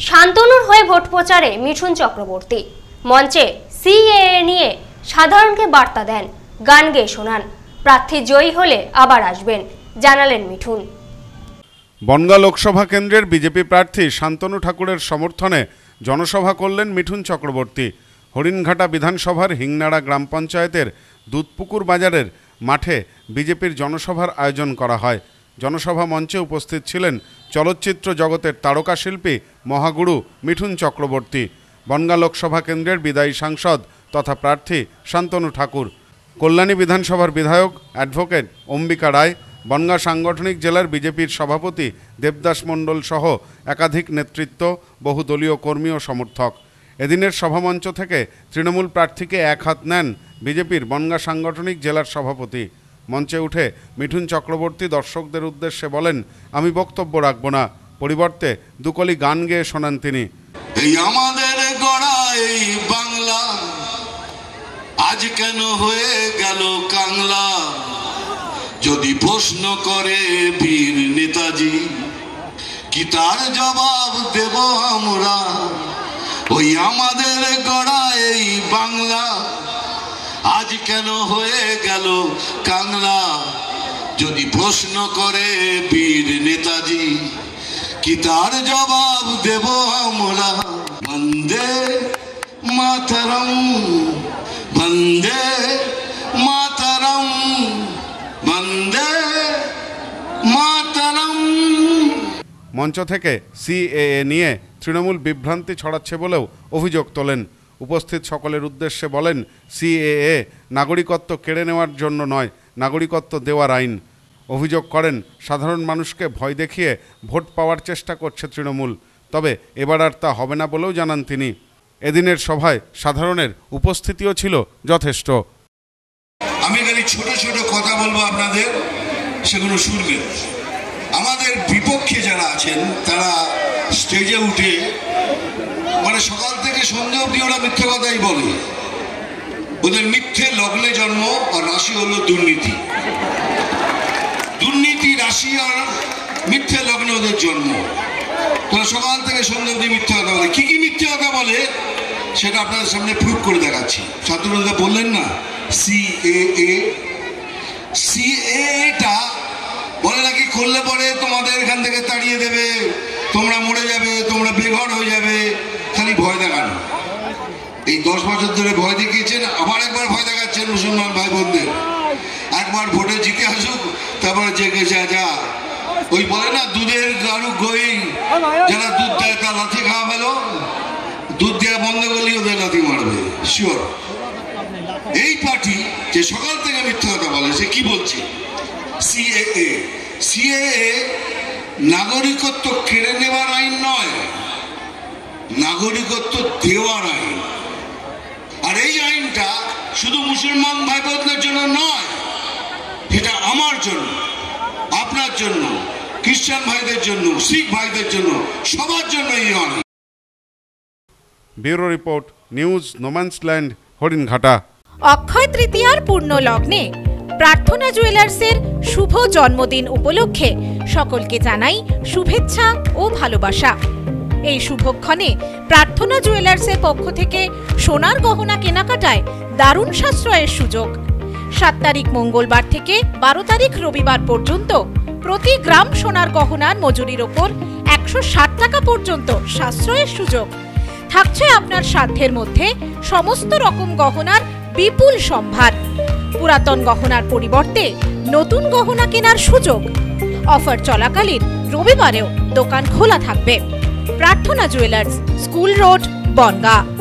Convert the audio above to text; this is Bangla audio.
শান্তনুর হয়ে ভোট প্রচারে মিঠুন চক্রবর্তী মঞ্চে সিএএ নিয়ে সাধারণকে বার্তা দেন, গান গেয়ে শোনান। প্রার্থী জয়ী হলে আবার আসবেন জানালেন মিঠুন। বনগাঁ লোকসভা কেন্দ্রের বিজেপি প্রার্থী শান্তনু ঠাকুরের সমর্থনে জনসভা করলেন মিঠুন চক্রবর্তী। হরিণঘাটা বিধানসভার হিংনাড়া গ্রাম পঞ্চায়েতের দুধপুকুর বাজারের মাঠে বিজেপির জনসভার আয়োজন করা হয়। জনসভা মঞ্চে উপস্থিত ছিলেন চলচ্চিত্র জগতের তারকা শিল্পী মহাগুরু মিঠুন চক্রবর্তী, বনগাঁ লোকসভা কেন্দ্রের বিদায়ী সাংসদ তথা প্রার্থী শান্তনু ঠাকুর, কল্যাণী বিধানসভার বিধায়ক অ্যাডভোকেট অম্বিকা রায়, বনগাঁ সাংগঠনিক জেলার বিজেপির সভাপতি দেবদাস মণ্ডল সহ একাধিক নেতৃত্ব, বহুদলীয় কর্মী ও সমর্থক। এদিনের সভামঞ্চ থেকে তৃণমূল প্রার্থীকে এক হাত নেন বিজেপির বনগাঁ সাংগঠনিক জেলার সভাপতি। মঞ্চে উঠে মিঠুন চক্রবর্তী দর্শকদের উদ্দেশ্যে বলেন, আমি বক্তব্য রাখব না, পরিবর্তে দুকলি গান গেয়ে শোনান তিনি। এই আমাদের গড়া এই বাংলা আজ কেন হয়ে গেল কাংলা, যদি প্রশ্ন করে বীর নেতাজি কি তার জবাব দেব আমরা। ওই আমাদের গড়া এই বাংলা আজ কেন হয়ে গেল কাংলা, যদি প্রশ্ন করে বীর নেতাজি কি তার জবাব দেব আমরা। বন্দে মাতরম, বন্দে মাতরম, বন্দে মাতরম। মঞ্চ থেকে সিএএ নিয়ে তৃণমূল বিভ্রান্তি ছড়াচ্ছে বলেও অভিযোগ তোলেন। উপস্থিত সকলের উদ্দেশ্যে বলেন, সিএএ নাগরিকত্ব কেড়ে নেওয়ার জন্য নয়, নাগরিকত্ব দেওয়ার আইন। অভিযোগ করেন, সাধারণ মানুষকে ভয় দেখিয়ে ভোট পাওয়ার চেষ্টা করছে তৃণমূল, তবে এবার আর তা হবে না বলেও জানান তিনি। এদিনের সভায় সাধারণের উপস্থিতিও ছিল যথেষ্ট। আমি খালি ছোট ছোট কথা বলবো আপনাদের, সেগুলো শুনবেন। আমাদের বিপক্ষে যারা আছেন তারা স্টেজে উঠে মানে সকাল থেকে সন্ধ্যা অবধি ওরা মিথ্যে কথাই বলে। ওদের মিথ্যে লগ্নে জন্ম, আর রাশি হলো দুর্নীতি। দুর্নীতি রাশি আর মিথ্যে লগ্নে ওদের জন্ম। তোরা সকাল থেকে সন্ধ্যা অবধি মিথ্যে কথা বলে। কি কি মিথ্যে কথা বলে সেটা আপনাদের সামনে প্রুফ করে দেখাচ্ছি। ছাত্ররা বললেন না সিএএ, সিএএটা বলে নাকি করলে পরে তোমাদের এখান থেকে তাড়িয়ে দেবে, তোমরা মরে যাবে, তোমরা বেঘর হয়ে যাবে, খালি ভয় দেখানো। এই 10 বছর ধরে ভয় দেখিয়েছেন, আবার একবার ভয় দেখাচ্ছেন মুসলমান ভাই বোনদের। একবার ভোটে জিতে আসুক, তারপরে জেগে যা ওই বলে না দুধের গাড়ু গই, যারা দুধ দেয় তার লাথি খাওয়া গেল, দুধ দেওয়া বন্ধ করলেই ওদের লাথি মারবে শিওর। এই পার্টি যে সকাল থেকে মিথ্যা কথা বলে, সে কি বলছে? সিএএ, সিএএ নাগরিকত্ব কেড়ে নেওয়ার আইন নয়, নাগরিকত্ব দেওয়ার আইন। আর এই আইনটা শুধু মুসলমান ভাই বোনদের জন্য নয়, এটা আমার জন্য, আপনার জন্য, খ্রিস্টান ভাইদের জন্য, শিখ ভাইদের জন্য, সবার জন্য এই আইন। Bureau report, news no man's land, Haringhata. অক্ষয় তৃতীয়ার পূর্ণ লগ্নে প্রার্থনা জুয়েলার্সের শুভ জন্মদিন উপলক্ষে সকলকে জানাই শুভেচ্ছা ও ভালোবাসা। এই শুভক্ষণে প্রার্থনা জুয়েলার্সের পক্ষ থেকে সোনার গহনা কেনাকাটায় দারুণ সাশ্রয়ের সুযোগ। 7 তারিখ মঙ্গলবার থেকে 12 তারিখ রবিবার পর্যন্ত প্রতি গ্রাম সোনার গহনার মজুরির ওপর 160 টাকা পর্যন্ত সাশ্রয়ের সুযোগ থাকছে। আপনার সাধ্যের মধ্যে সমস্ত রকম গহনার বিপুল সম্ভার। পুরাতন গহনার পরিবর্তে নতুন গহনা কেনার সুযোগ। অফার চলাকালীন রবিবারেও দোকান খোলা থাকবে। প্রার্থনা জুয়েলার্স, স্কুল রোড, বনগাঁ।